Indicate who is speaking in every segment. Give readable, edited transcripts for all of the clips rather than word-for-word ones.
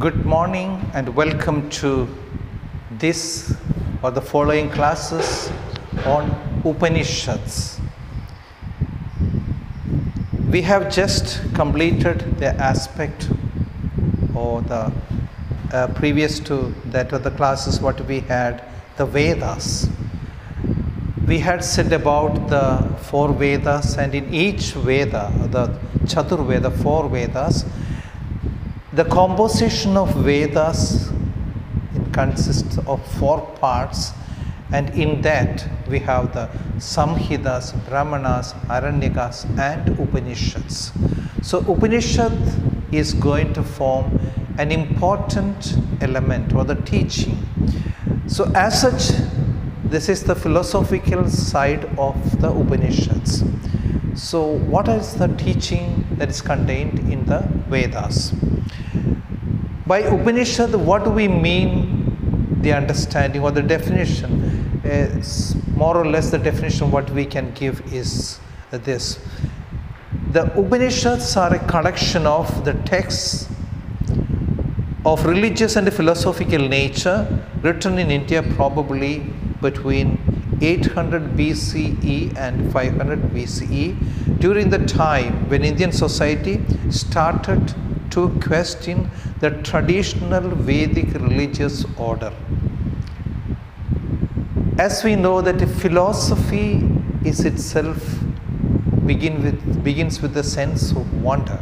Speaker 1: Good morning and welcome to this or the following classes on Upanishads. We have just completed the aspect or the previous to that of the classes what we had, the Vedas. We had said about the 4 Vedas, and in each Veda, the Chatur Veda, 4 Vedas, the composition of Vedas consists of 4 parts, and in that we have the Samhitas, Brahmanas, Aranyakas and Upanishads. So Upanishad is going to form an important element or the teaching. So as such, this is the philosophical side of the Upanishads. So what is the teaching that is contained in the Vedas? By Upanishad, what do we mean? The understanding or the definition is more or less the definition what we can give is this. The Upanishads are a collection of the texts of religious and philosophical nature written in India probably between 800 BCE and 500 BCE, during the time when Indian society started to question the traditional Vedic religious order. As we know that philosophy is itself begins with a sense of wonder,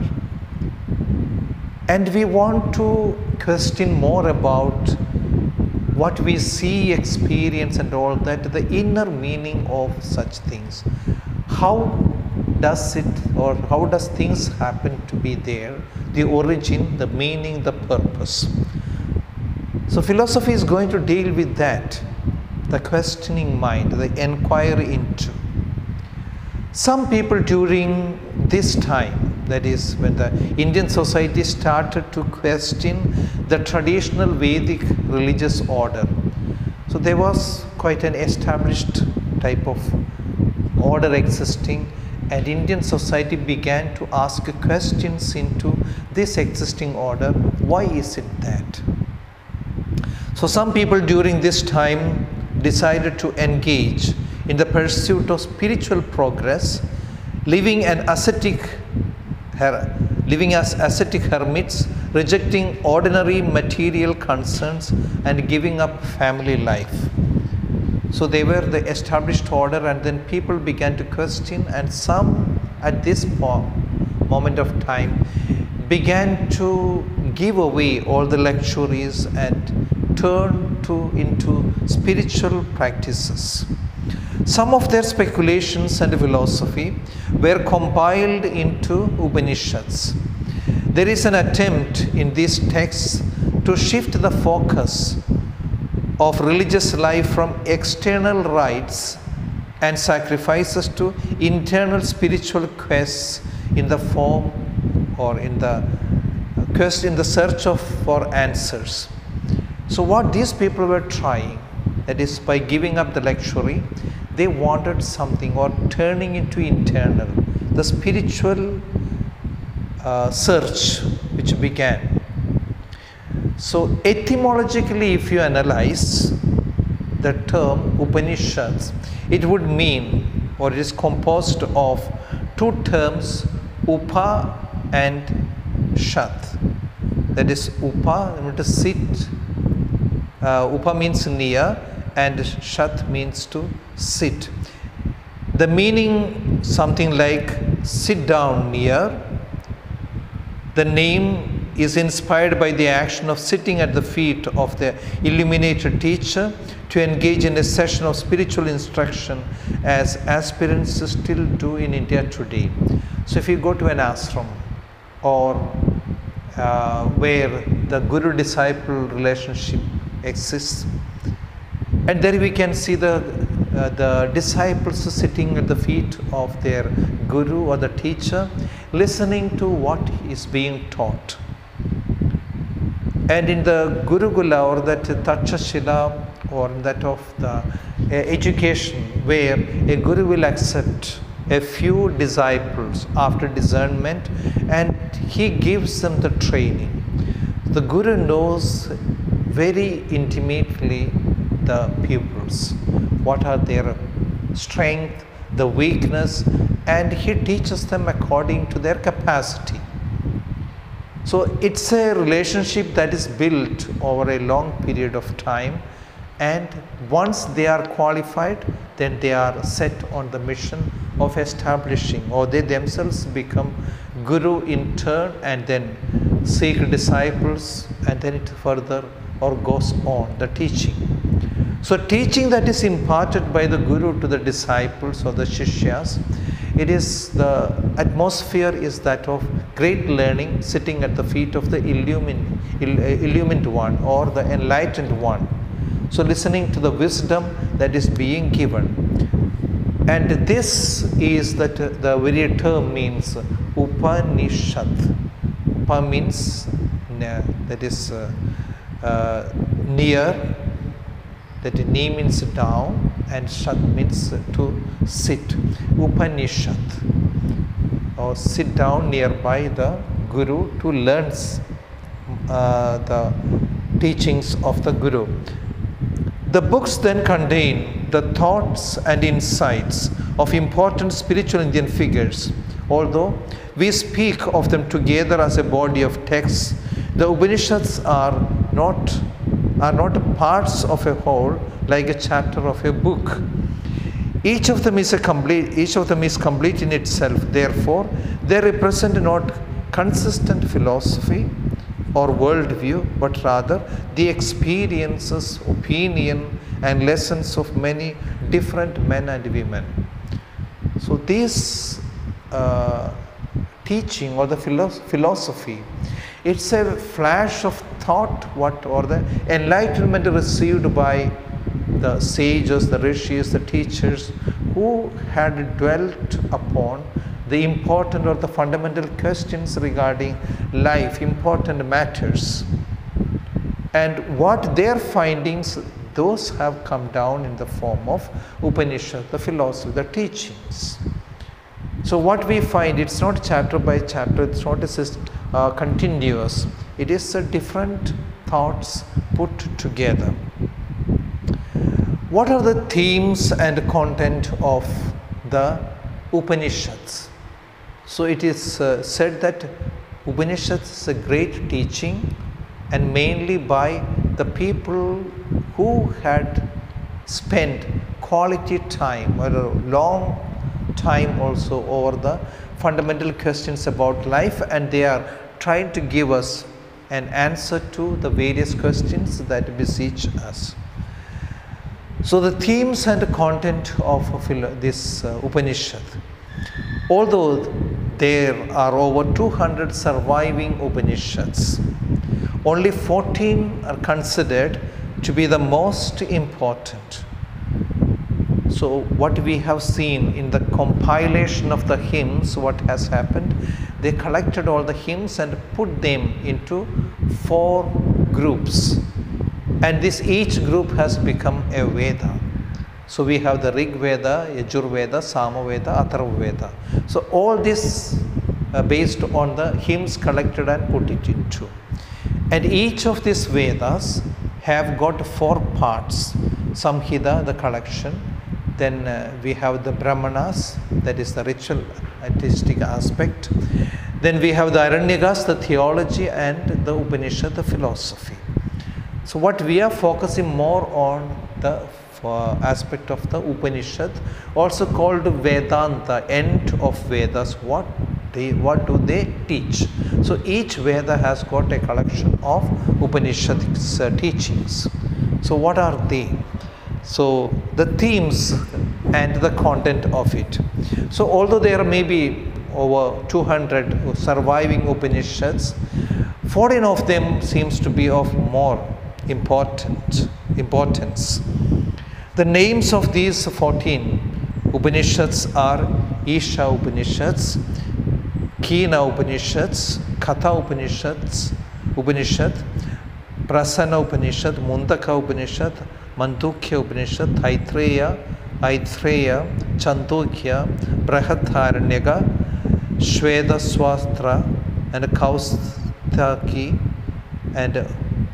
Speaker 1: and we want to question more about what we see, experience and all that, the inner meaning of such things. How does it, or how does things happen to be there, the origin, the meaning, the purpose. So philosophy is going to deal with that, the questioning mind, the inquiry into. Some people during this time, that is when the Indian society started to question the traditional Vedic religious order. So there was quite an established type of order existing, and Indian society began to ask questions into this existing order. Why is it that? So some people during this time decided to engage in the pursuit of spiritual progress, living as ascetic hermits, rejecting ordinary material concerns and giving up family life. So they were the established order, and then people began to question, and some at this moment of time began to give away all the luxuries and turn into spiritual practices. Some of their speculations and philosophy were compiled into Upanishads. There is an attempt in these texts to shift the focus of religious life from external rites and sacrifices to internal spiritual quests in the form or in the quest in the search for answers. So what these people were trying, that is by giving up the luxury, they wanted something, or turning into internal, the spiritual search which began. So etymologically, if you analyze the term Upanishads, it would mean, or it is composed of 2 terms, Upa and Shat. That is Upa, to sit. Upa means near, and Shat means to sit. The meaning something like sit down near. The name is inspired by the action of sitting at the feet of the illuminated teacher to engage in a session of spiritual instruction, as aspirants still do in India today. So if you go to an ashram or where the guru-disciple relationship exists, and there we can see the disciples sitting at the feet of their guru or the teacher, listening to what is being taught. And in the Gurukula, or that Tachashila, or that of the education, where a guru will accept a few disciples after discernment and he gives them the training. The Guru knows very intimately the pupils, what are their strength, the weakness, and he teaches them according to their capacity. So it's a relationship that is built over a long period of time, and once they are qualified, then they are set on the mission of establishing, or they themselves become Guru in turn, and then seek disciples, and then it further or goes on the teaching. So teaching that is imparted by the Guru to the disciples or the Shishyas, it is the atmosphere is that of great learning, sitting at the feet of the illumined one or the enlightened one. So listening to the wisdom that is being given. And this is that the very term means Upanishad. Upa means that is near, that ni means down, and Shad means to sit. Upanishad, or sit down nearby the Guru to learn the teachings of the Guru. The books then contain the thoughts and insights of important spiritual Indian figures. Although we speak of them together as a body of texts, the Upanishads are not parts of a whole, like a chapter of a book. Each of them is complete in itself. Therefore, they represent not consistent philosophy or worldview, but rather the experiences, opinion, and lessons of many different men and women. So this teaching or the philosophy, it's a flash of thought, or the enlightenment received by the sages, the rishis, the teachers who had dwelt upon the important or the fundamental questions regarding life, important matters. And what their findings, those have come down in the form of Upanishad, the philosophy, the teachings. So what we find, it's not chapter by chapter, it's not continuous. It is different thoughts put together. What are the themes and content of the Upanishads? So it is said that Upanishads is a great teaching, and mainly by the people who had spent quality time or a long time also over the fundamental questions about life, and they are trying to give us an answer to the various questions that beseech us. So the themes and content of this Upanishad, although there are over 200 surviving Upanishads, only 14 are considered to be the most important. So what we have seen in the compilation of the hymns, what has happened, they collected all the hymns and put them into 4 groups. And each group has become a Veda. So we have the Rig Veda, Yajur Veda, Sama Veda, Atharva Veda. So all this based on the hymns collected and put it into. And each of these Vedas have got 4 parts. Samhita, the collection. Then we have the Brahmanas, that is the ritual artistic aspect. Then we have the Aranyakas, the theology, and the Upanishad, the philosophy. So what we are focusing more on the aspect of the Upanishad, also called Vedanta, end of Vedas. What do they teach? So each Veda has got a collection of Upanishadic teachings. So what are they? So the themes and the content of it. So although there may be over 200 surviving Upanishads, 14 of them seems to be of more importance. The names of these 14 Upanishads are Isha Upanishads, Kina Upanishads, Katha Upanishad, Prasana Upanishad, Mundaka Upanishad, Mandukya Upanishad, Aithreya, Chandogya, Brahadaranyaka, Shveda Swastra, and Kaustaki, and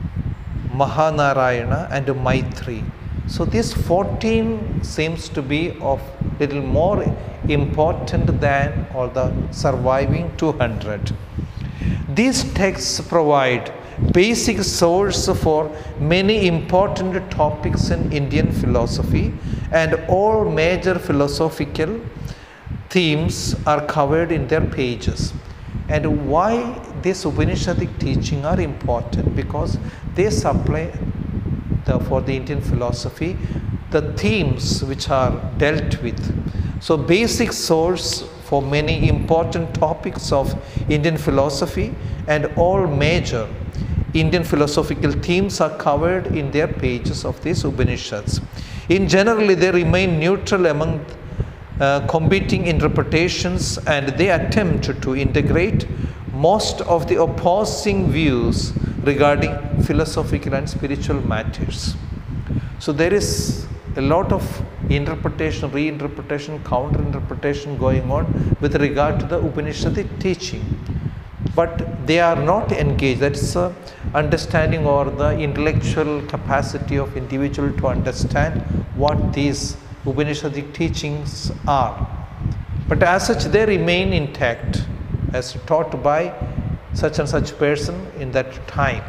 Speaker 1: Mahanarayana and Maitri. So these 14 seems to be of little more important than all the surviving 200. These texts provide basic source for many important topics in Indian philosophy, and all major philosophical themes are covered in their pages. And why this Upanishadic teaching are important? Because they supply for the Indian philosophy the themes which are dealt with. So basic source for many important topics of Indian philosophy, and all major Indian philosophical themes are covered in their pages of these Upanishads. In general, they remain neutral among competing interpretations, and they attempt to integrate most of the opposing views regarding philosophical and spiritual matters. So there is a lot of interpretation, reinterpretation, counter-interpretation going on with regard to the Upanishadic teaching. But they are not engaged. That's understanding or the intellectual capacity of individual to understand what these Upanishadic teachings are. But as such, they remain intact as taught by such and such person in that time.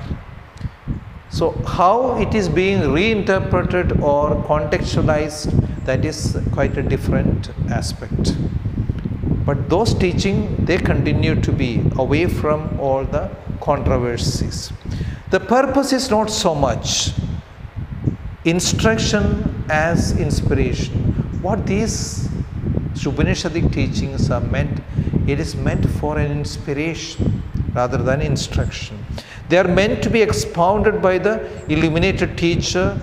Speaker 1: So how it is being reinterpreted or contextualized, that is quite a different aspect. But those teaching, they continue to be away from all the controversies. The purpose is not so much instruction as inspiration. What these Upanishadic teachings are meant, it is meant for an inspiration rather than instruction. They are meant to be expounded by the illuminated teacher.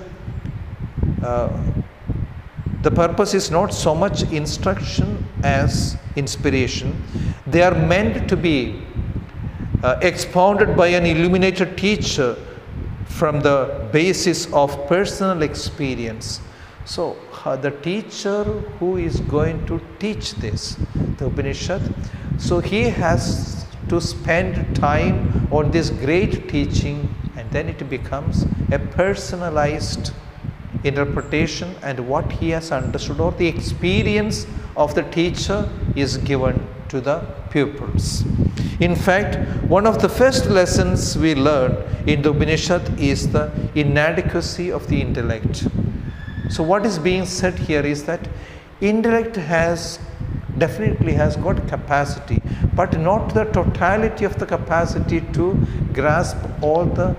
Speaker 1: The purpose is not so much instruction as inspiration. They are meant to be expounded by an illuminated teacher from the basis of personal experience. So the teacher who is going to teach this, the Upanishad, so he has to spend time on this great teaching, and then it becomes a personalized interpretation, and what he has understood or the experience of the teacher is given to the pupils. In fact, one of the first lessons we learn in the Upanishad is the inadequacy of the intellect. So what is being said here is that intellect definitely has got capacity, but not the totality of the capacity to grasp all the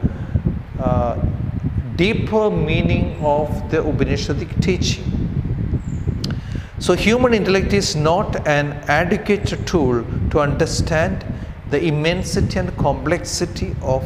Speaker 1: deeper meaning of the Upanishadic teaching. So human intellect is not an adequate tool to understand the immensity and complexity of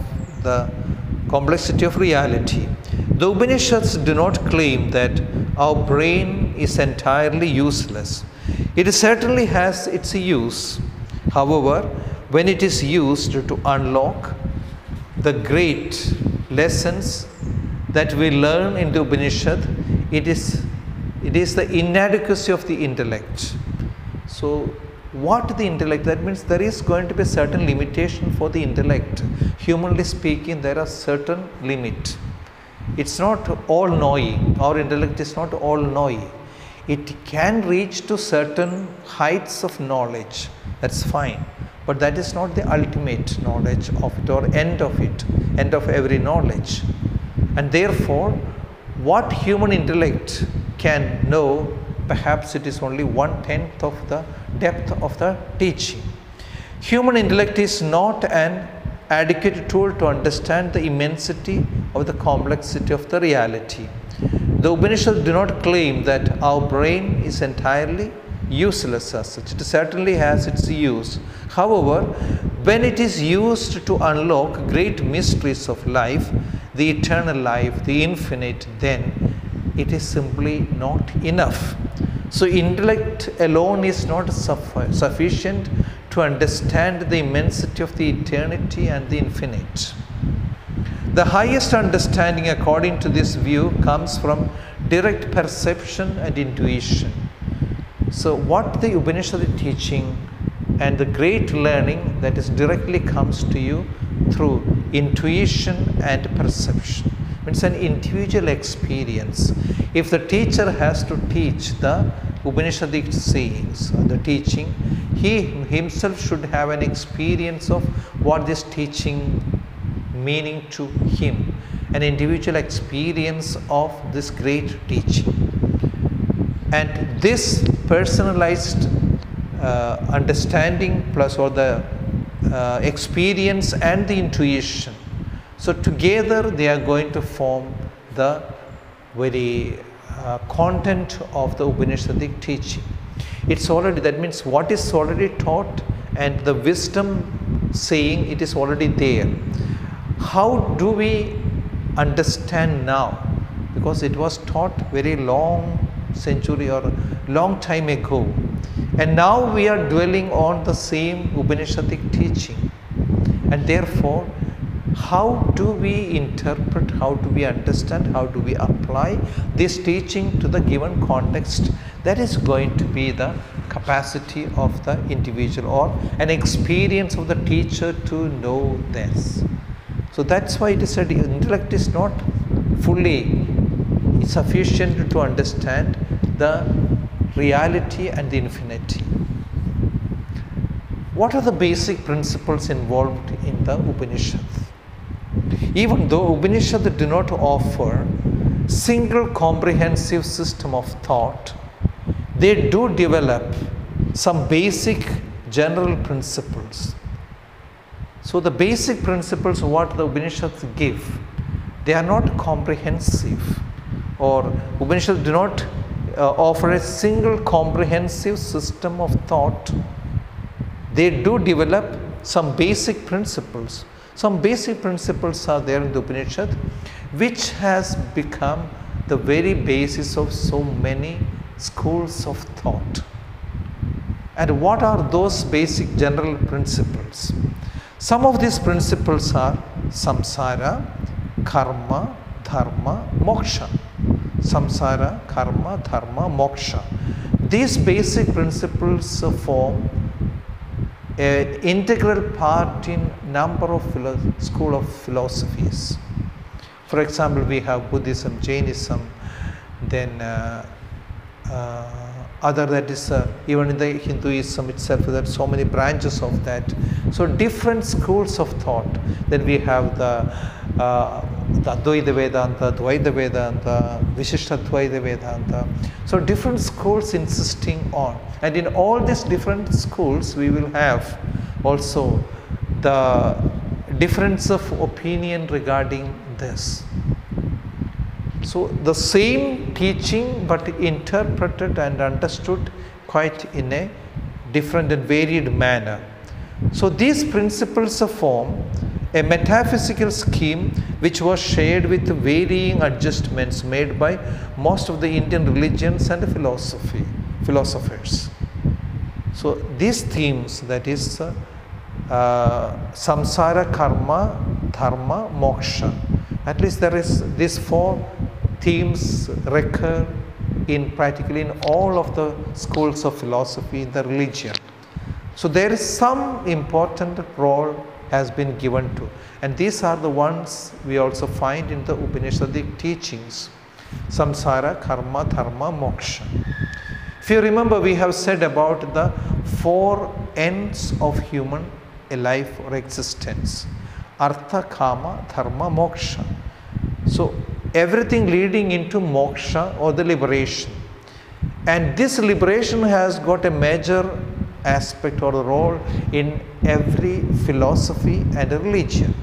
Speaker 1: reality. The Upanishads do not claim that our brain is entirely useless. It certainly has its use. However, when it is used to unlock the great lessons that we learn in the Upanishad, it is the inadequacy of the intellect. So what the intellect, that means there is going to be a certain limitation for the intellect. Humanly speaking, there are certain limit. It's not all knowing. Our intellect is not all knowing. It can reach to certain heights of knowledge. That's fine. But that is not the ultimate knowledge of it or end of it, end of every knowledge. And therefore, what human intellect can know, perhaps it is only 1/10 of the depth of the teaching. Human intellect is not an adequate tool to understand the immensity of the complexity of the reality. The Upanishads do not claim that our brain is entirely useless as such. It certainly has its use. However, when it is used to unlock great mysteries of life, the eternal life, the infinite, then it is simply not enough. So intellect alone is not sufficient to understand the immensity of the eternity and the infinite. The highest understanding, according to this view, comes from direct perception and intuition. So what the Upanishadic teaching and the great learning that is directly comes to you through intuition and perception. It's an individual experience. If the teacher has to teach the Upanishadic sayings, the teaching, he himself should have an experience of what this teaching meaning to him, an individual experience of this great teaching. And this personalized understanding plus or the experience and the intuition, so together they are going to form the very content of the Upanishadic teaching. It's already, that means what is already taught and the wisdom saying, it is already there. How do we understand now? Because it was taught very long century or long time ago, and now we are dwelling on the same Upanishadic teaching, and therefore how do we interpret, how do we understand, how do we apply this teaching to the given context? That is going to be the capacity of the individual or an experience of the teacher to know this. So that's why it is said intellect is not fully sufficient to understand the reality and the infinity. What are the basic principles involved in the Upanishad? Even though Upanishad do not offer single comprehensive system of thought, they do develop some basic general principles. So the basic principles what the Upanishads give, they are not comprehensive, or Upanishads do not offer a single comprehensive system of thought. They do develop some basic principles. Some basic principles are there in the Upanishad, which has become the very basis of so many schools of thought. And what are those basic general principles? Some of these principles are samsara, karma, dharma, moksha. Samsara, karma, dharma, moksha. These basic principles form an integral part in number of school of philosophies. For example, we have Buddhism, Jainism, then other, that is even in the Hinduism itself, there are so many branches of that. So different schools of thought. Then we have the Advaita Vedanta, Dvaita Vedanta, Vishishtadvaita Vedanta. So different schools insisting on, and in all these different schools we will have also the difference of opinion regarding this. So the same teaching but interpreted and understood quite in a different and varied manner. So these principles form a metaphysical scheme which was shared with varying adjustments made by most of the Indian religions and philosophers. So these themes, that is samsara, karma, dharma, moksha, at least there is these four themes recur in practically in all of the schools of philosophy in the religion. So there is some important role has been given to, and these are the ones we also find in the Upanishadic teachings: samsara, karma, dharma, moksha. If you remember, we have said about the four ends of human life or existence: artha, kama, dharma, moksha. So everything leading into moksha or the liberation, and this liberation has got a major aspect or role in every philosophy and religion.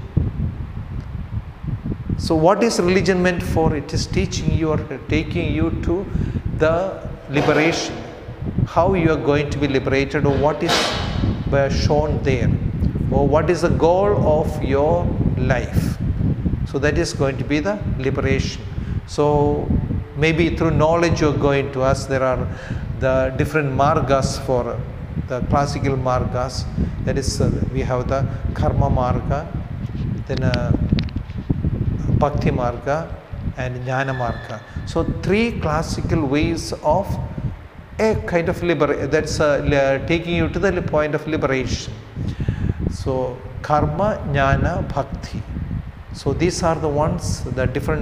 Speaker 1: So what is religion meant for? It is teaching you or taking you to the liberation, how you are going to be liberated, or what is shown there, or what is the goal of your life. So that is going to be the liberation. So maybe through knowledge you are going to us, there are the different margas for the classical margas. That is we have the karma marga, then bhakti marga and jnana marga. So three classical ways of a kind of liberation, that's taking you to the point of liberation. So karma, jnana, bhakti. So these are the ones, the different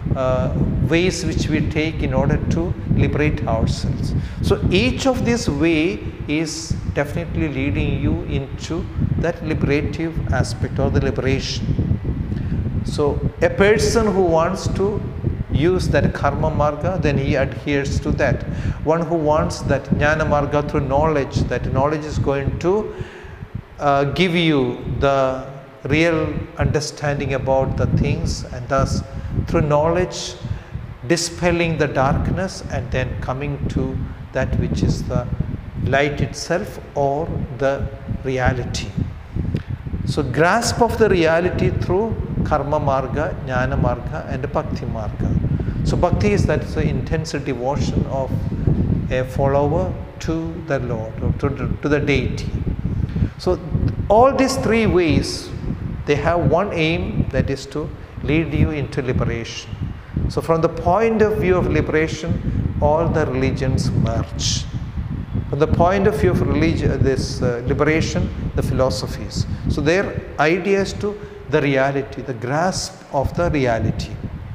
Speaker 1: ways which we take in order to liberate ourselves. So each of these way is definitely leading you into that liberative aspect or the liberation. So a person who wants to use that karma marga, then he adheres to that. One who wants that jnana marga through knowledge, that knowledge is going to give you the real understanding about the things, and thus through knowledge dispelling the darkness and then coming to that which is the light itself or the reality. So grasp of the reality through karma marga, jnana marga and bhakti marga. So bhakti is that the intense devotion of a follower to the Lord or to the deity. So all these three ways, they have one aim, that is to lead you into liberation. So from the point of view of liberation, all the religions merge. From the point of view of religion, liberation, the philosophies. So their idea is to the reality, the grasp of the reality.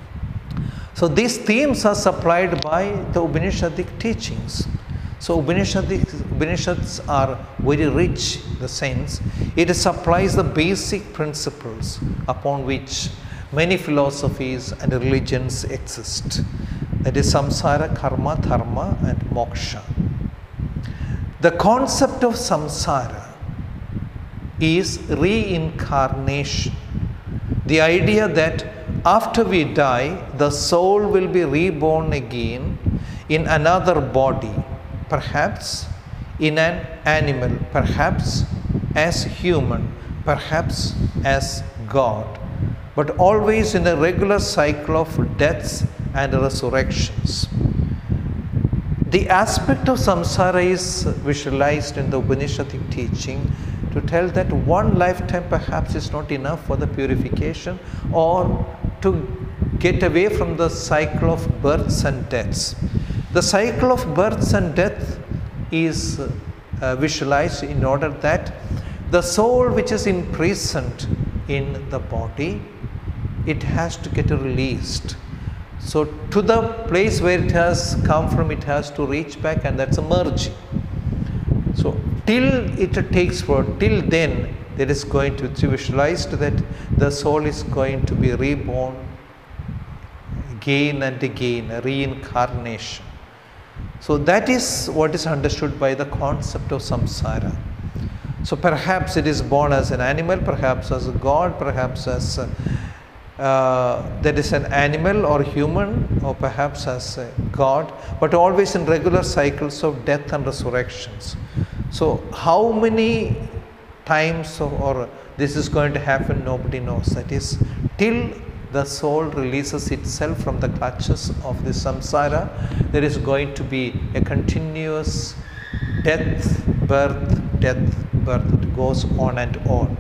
Speaker 1: So these themes are supplied by the Upanishadic teachings. So Upanishads are very rich in the sense it supplies the basic principles upon which many philosophies and religions exist. That is samsara, karma, dharma and moksha. The concept of samsara is reincarnation. The idea that after we die, the soul will be reborn again in another body, perhaps in an animal, perhaps as human, perhaps as God, but always in a regular cycle of deaths and resurrections. The aspect of samsara is visualized in the Upanishadic teaching to tell that one lifetime perhaps is not enough for the purification or to get away from the cycle of births and deaths. The cycle of births and death is visualized in order that the soul which is imprisoned in the body, it has to get released. So to the place where it has come from, it has to reach back, and that's a merging. So till it takes for, till then, there is going to be visualized that the soul is going to be reborn again and again, a reincarnation. So that is what is understood by the concept of samsara. So perhaps it is born as an animal, perhaps as a god, perhaps as that is an animal or human, or perhaps as a god, but always in regular cycles of death and resurrections. So how many times or this is going to happen, nobody knows. That is, till the soul releases itself from the clutches of the samsara, there is going to be a continuous death, birth, death, birth. It goes on and on.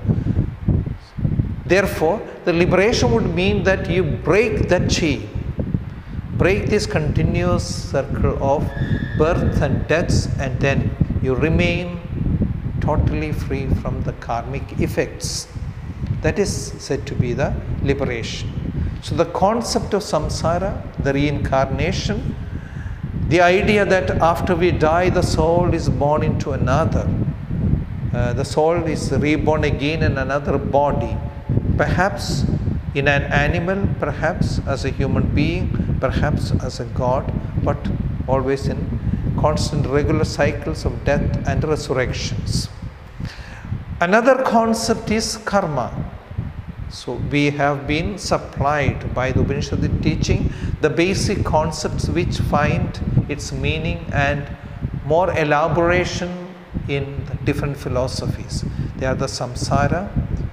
Speaker 1: Therefore, the liberation would mean that you break that chain, break this continuous circle of birth and deaths, and then you remain totally free from the karmic effects. That is said to be the liberation. So the concept of samsara, the reincarnation, the idea that after we die, the soul is born into another. The soul is reborn again in another body, perhaps in an animal, perhaps as a human being, perhaps as a god, but always in constant regular cycles of death and resurrections. Another concept is karma. So we have been supplied by the Upanishadic teaching the basic concepts which find its meaning and more elaboration in the different philosophies. They are the samsara,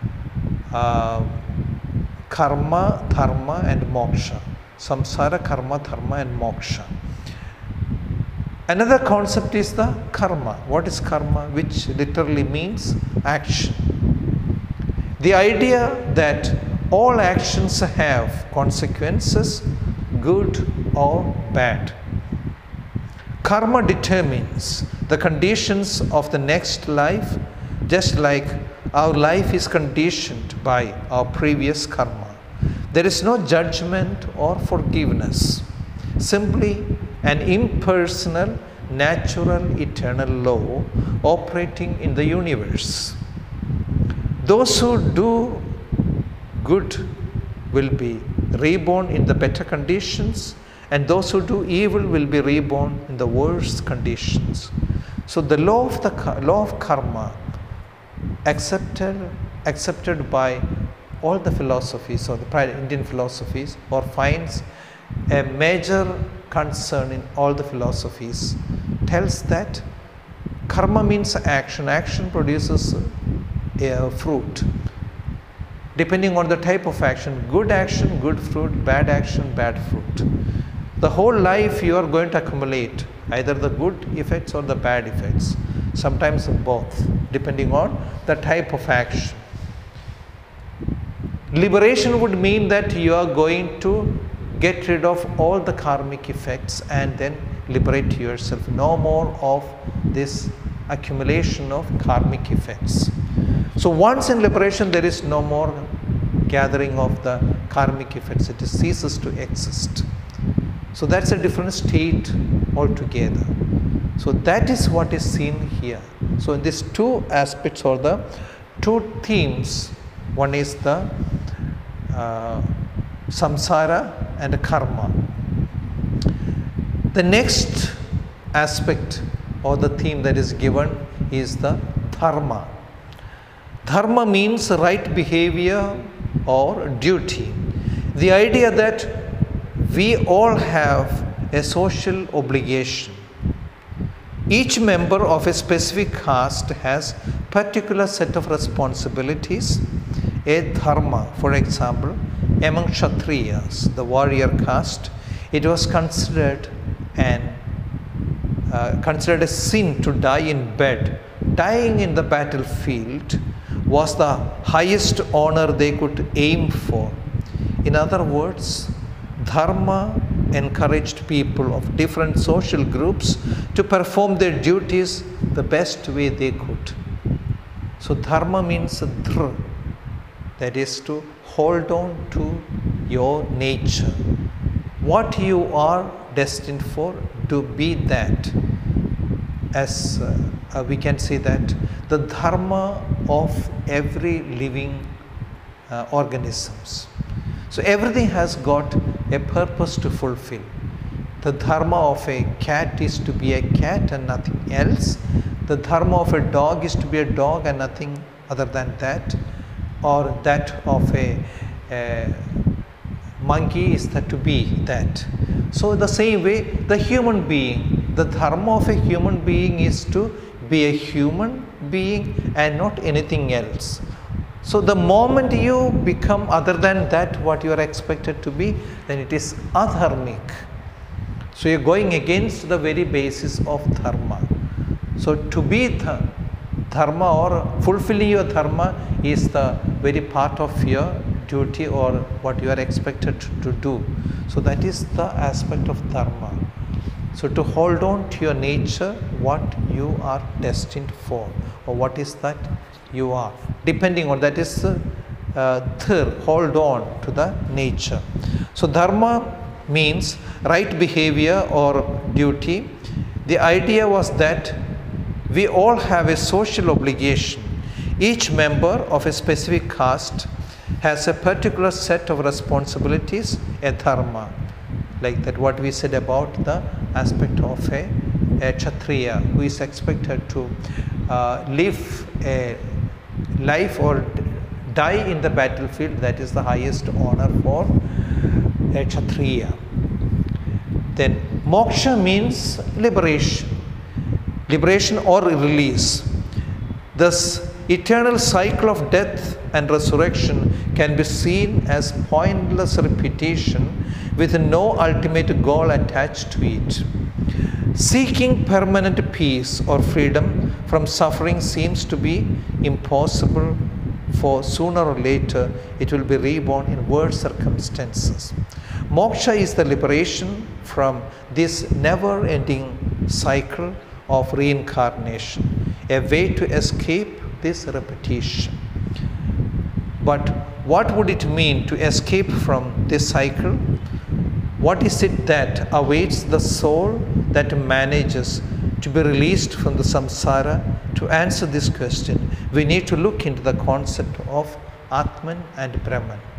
Speaker 1: karma, dharma and moksha. Samsara, karma, dharma and moksha. Another concept is the karma. What is karma? Which literally means action. The idea that all actions have consequences, good or bad. Karma determines the conditions of the next life, just like our life is conditioned by our previous karma. There is no judgment or forgiveness, simply an impersonal, natural, eternal law operating in the universe. Those who do good will be reborn in the better conditions, and those who do evil will be reborn in the worse conditions. So the law of karma, accepted by all the philosophies or the Indian philosophies, or finds a major concern in all the philosophies, tells that karma means action. Action produces a fruit. Depending on the type of action, good fruit, bad action, bad fruit. The whole life you are going to accumulate either the good effects or the bad effects, sometimes both, depending on the type of action. Liberation would mean that you are going to get rid of all the karmic effects and then liberate yourself. No more of this accumulation of karmic effects. So once in liberation, there is no more gathering of the karmic effects. It ceases to exist. So that's a different state altogether. So that is what is seen here. So in these two aspects or the two themes, one is the samsara and karma. The next aspect or the theme that is given is the dharma. Dharma means right behavior or duty. The idea that we all have a social obligation. Each member of a specific caste has particular set of responsibilities, a dharma. For example, among Kshatriyas, the warrior caste, it was considered a sin to die in bed. Dying in the battlefield was the highest honor they could aim for. In other words, dharma encouraged people of different social groups to perform their duties the best way they could. So dharma means dhr, that is to hold on to your nature. What you are destined for, to be that. As we can say that the dharma of every living organisms. So everything has got a purpose to fulfill. The dharma of a cat is to be a cat and nothing else. The dharma of a dog is to be a dog and nothing other than that. Or that of a monkey is that to be that. So the same way, the human being, the dharma of a human being is to be a human being and not anything else. So the moment you become other than that what you are expected to be, then it is adharmic. So you are going against the very basis of dharma. So to be dharma or fulfilling your dharma is the very part of your duty or what you are expected to do. So that is the aspect of dharma. So to hold on to your nature, what you are destined for, or what is that you are, depending on that is hold on to the nature. So dharma means right behavior or duty. The idea was that we all have a social obligation. Each member of a specific caste has a particular set of responsibilities, a dharma. Like that what we said about the aspect of a Kshatriya who is expected to live a life or die in the battlefield. That is the highest honor for a Kshatriya. Then moksha means liberation. Liberation or release. Thus, eternal cycle of death and resurrection can be seen as pointless repetition with no ultimate goal attached to it. Seeking permanent peace or freedom from suffering seems to be impossible, for sooner or later it will be reborn in worse circumstances. Moksha is the liberation from this never-ending cycle of reincarnation, a way to escape this repetition. But what would it mean to escape from this cycle? What is it that awaits the soul that manages to be released from the samsara? To answer this question, we need to look into the concept of Atman and Brahman.